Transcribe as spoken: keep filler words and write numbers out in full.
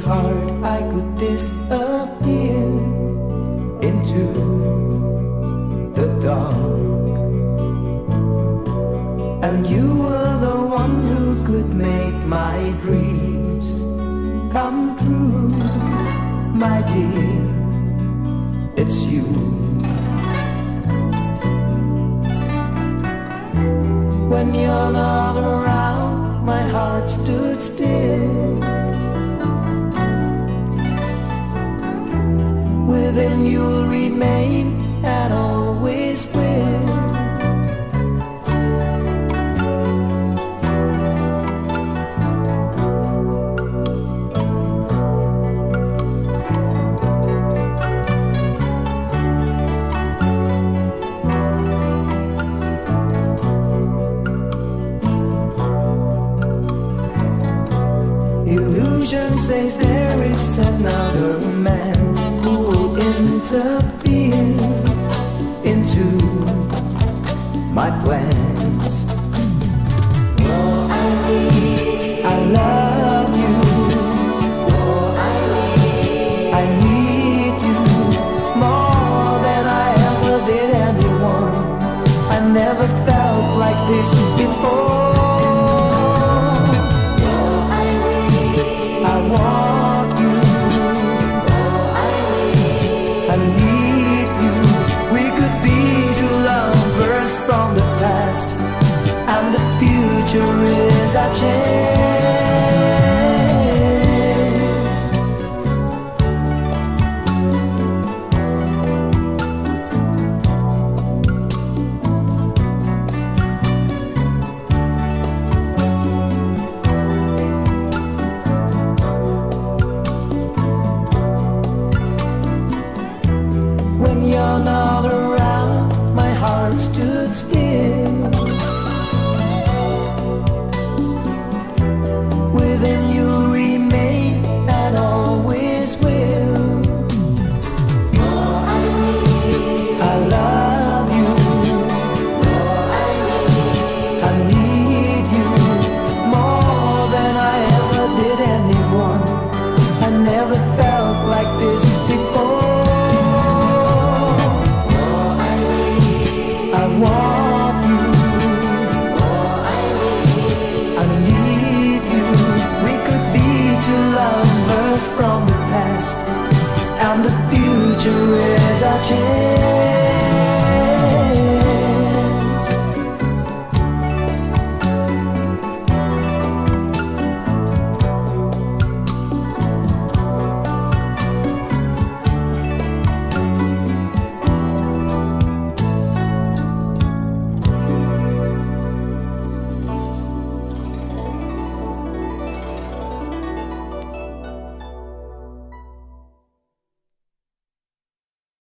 heart I could disappear into the dark, and you were the one who could make my dreams come true. My dear, it's you. When you're not around, my heart stood still. Within you'll remain and always will. Illusion says there is another man who will interfere into my plans. Oh, I need, I love you. Oh, I need, I need you more than I ever did anyone. I never felt like this before. And the future is our chance. When you're not around, my heart stood still. Within you'll remain and always will. Oh, I need, I love you. Oh, I need, I need you more than I ever did anyone. I never felt like this before. Oh, I need, I want you. Oh, I need, I need you. Lovers from the past, and the future is our chance.